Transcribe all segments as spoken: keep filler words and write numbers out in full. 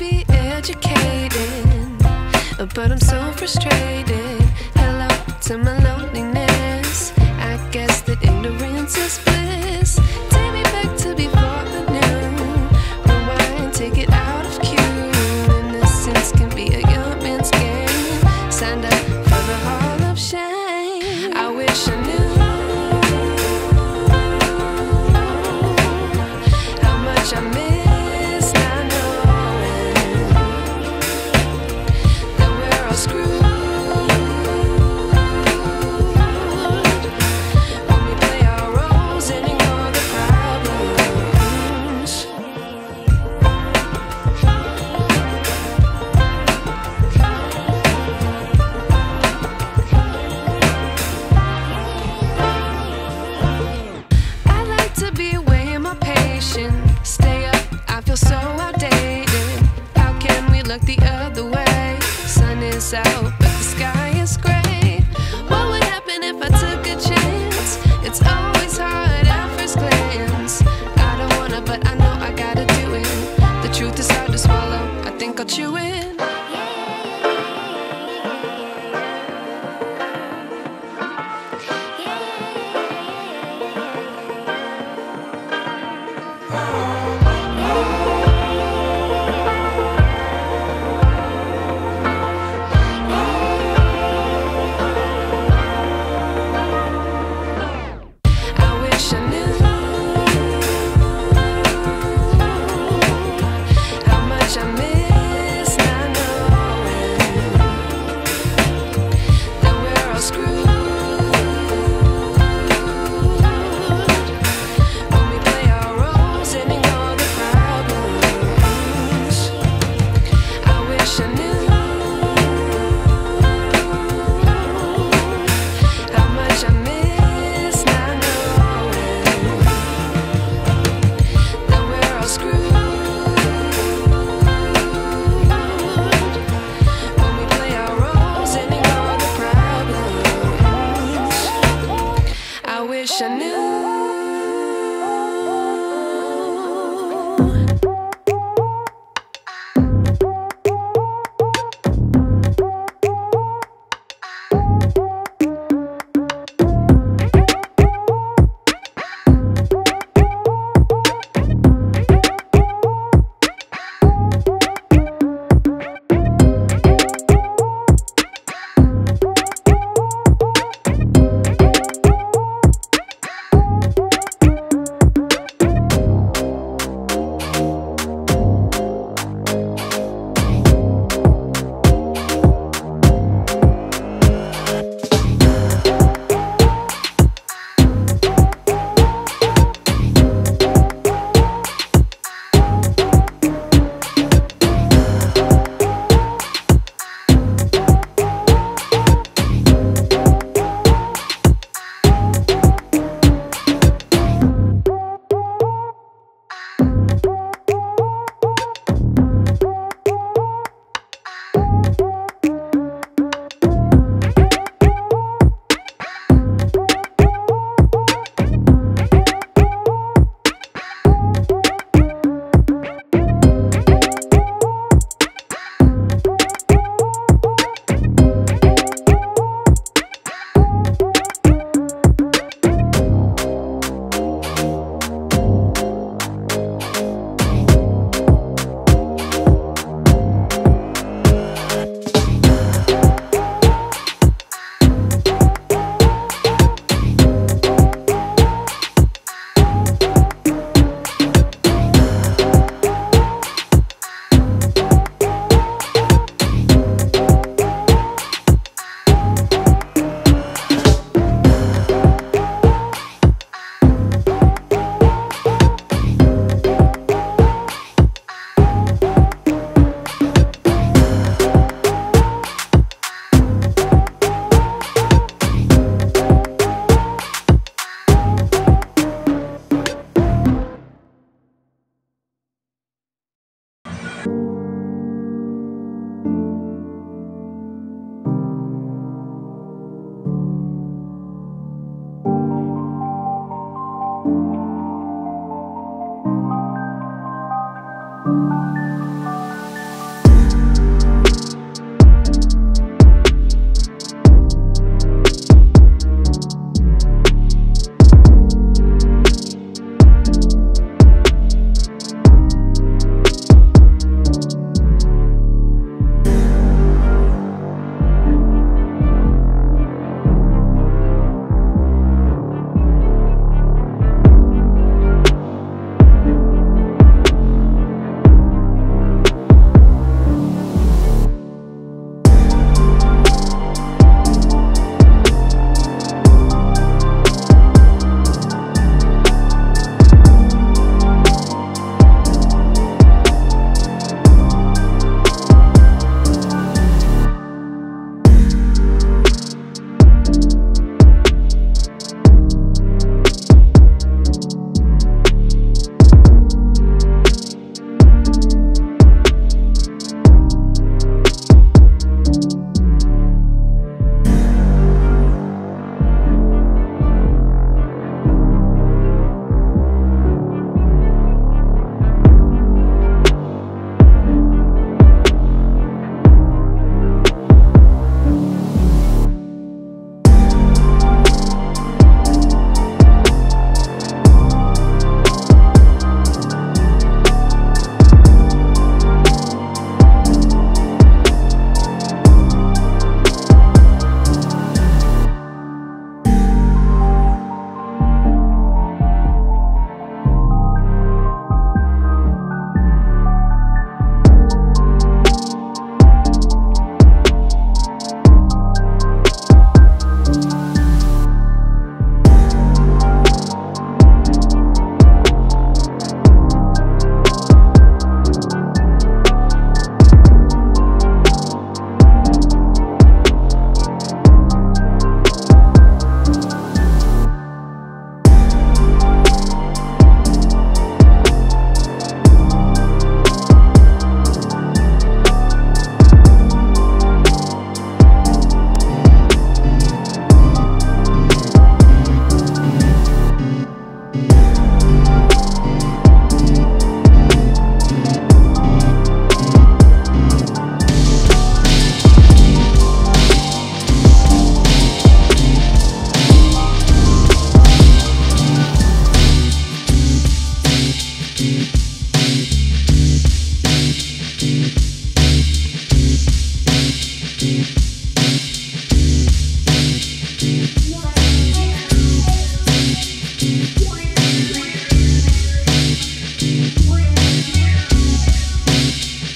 be educated, but I'm so frustrated. Hello to my loneliness. I guess that ignorance is bliss. Take me back to before I knew. Rewind, take it out of cue. Innocence can be a young man's game. Signed up for the hall of shame. I wish I knew how much I miss not knowing that we're all screwed when we play our roles and ignore the problems. I like to be away in my patience. Stay up, I feel so outdated. How can we look the other way? Sun is out, but the sky is gray. What would happen if I took a chance? It's always hard at first glance. I don't wanna, but I know I gotta do it. The truth is hard to swallow, I think I'll chew it. I wish I knew how much I miss not knowing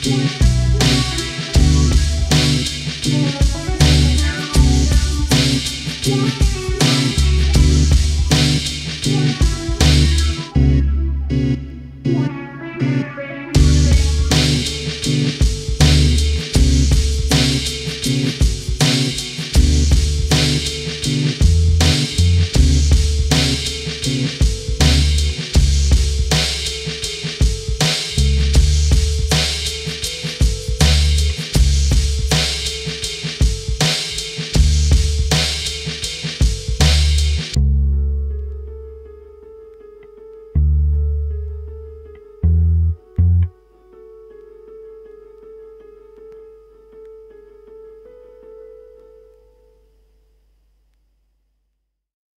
you.